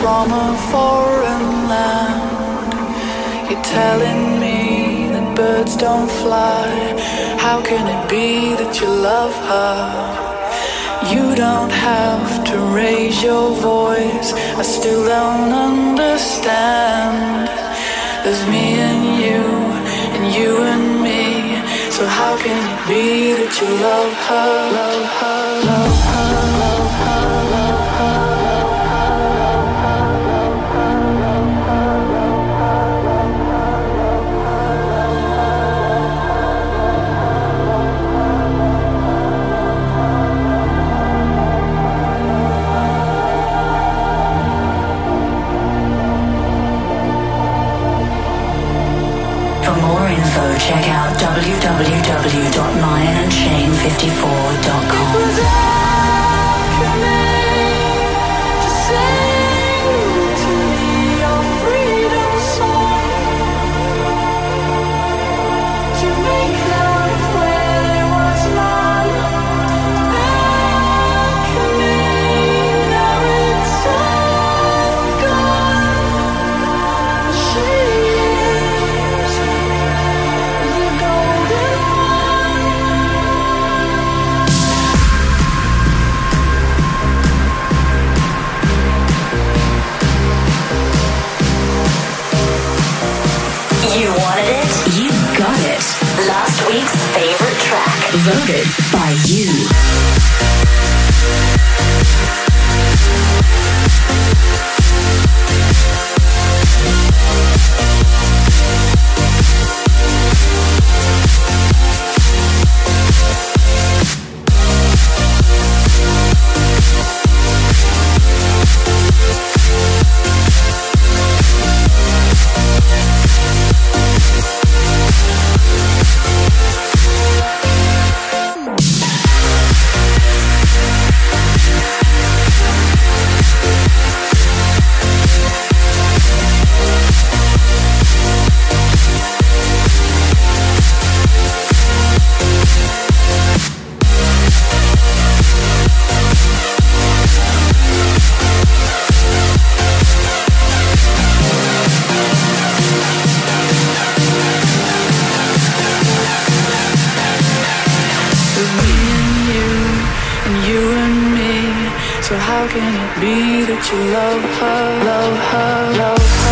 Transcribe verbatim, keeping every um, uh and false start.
from a foreign land. You're telling me that birds don't fly. How can it be that you love her? You don't have to raise your voice, I still don't understand. There's me and you, and you and me. So how can it be that you love her, love her, love her, love her, love her, love her, love her, love her, love her, love her, love For more info, check out w w w dot lion and chain fifty-four dot com. Voted by you. So how can it be that you love her, love her, love her?